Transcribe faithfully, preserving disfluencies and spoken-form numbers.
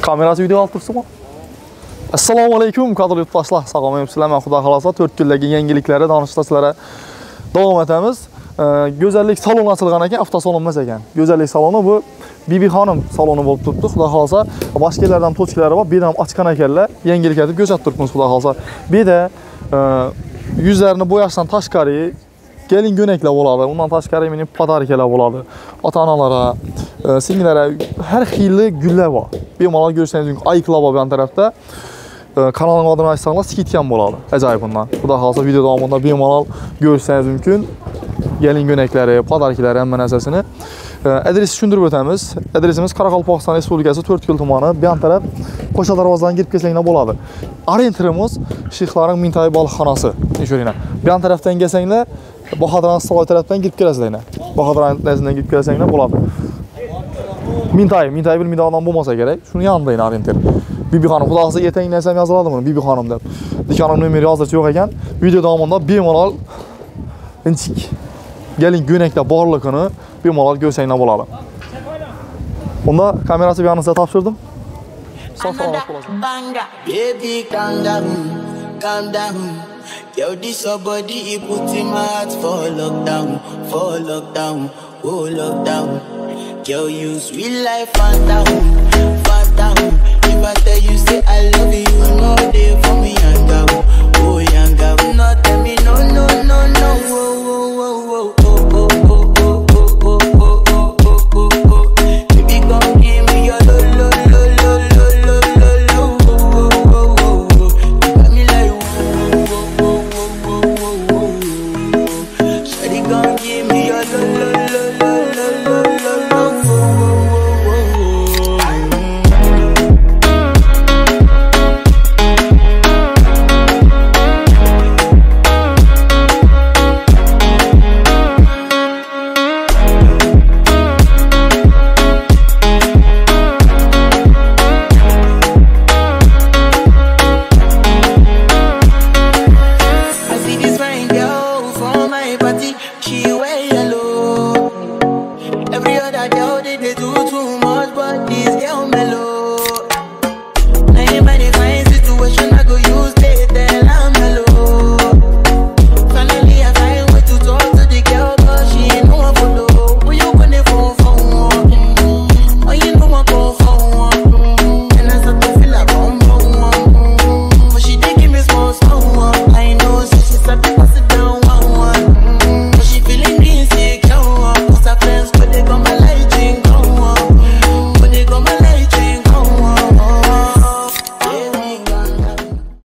Kamerası video alıp tursunmu? Assalomu alaykum qadrli yurtdoshlar. Sog'lom men Xudo xolasa to'rt kundagi yangiliklarni danishda sizlarga davom etamiz. Go'zallik saloni ochilgan ekan, avtosalon emas ekan. Go'zallik saloni bu Bibi xonim saloni bo'lib turibdi. Xudo xolasa boshqalardan tochkalari bor, bir ham ochgan ekanlar. Yangilik etib ko'rsatib turibmiz Xudo xolasa. Bir de yuzlarini bo'yashdan tashqari gelin göynekler bo'ladi. Undan tashqari meni podarkalar bo'ladi. Ota-onalara, singillari har xilli gullar bor. Bemalol ko'rsangiz mumkin. Ayiqlar bor bu tarafda. Kanalning adını açsanlar skitkan bo'ladi. Ajoyib bundan. Xudo xolasa video davomida bemalol ko'rsangiz mumkin. Gelin göynekleri, podarkalar hamma narsasini. Adresi tushuntirib o'tamiz. Adresimiz Qoraqalpog'iston Respublikasi To'rtko'l tumani. Bu taraf Qo'sha darvozadan kirib kelsanglar bo'ladi. Orientirimiz Shixlarning mintaqaviy baliqxonasi. Ishurina. Bu tarafdan kelsanglar Bahodir Astovoy tarafdan kirib kelasizlar. Bahodir Astovoydan kirib kelasanglar bo'ladi. Mintaqaviy, mintaqaviy bilmaydi odam bo'lmasa kerak. Shuni yanında yine orientir. Bibi xonim, xudo xolasa ertaga narsam yoziladim buni Bibi xonim deb. Dikonim nomeri hozircha yo'q ekan. Video davomida bemalol inchik gelin göyneklar borligini bemalol ko'rsanglar bo'ladi. Unda kamerasi bir yanınıza topshirdim. Sağ salomat bo'lasiz. Baby, calm down, calm down. Yo, this your body, it puts in my heart for lockdown, for lockdown, oh lockdown. Yo, you sweet life, and down.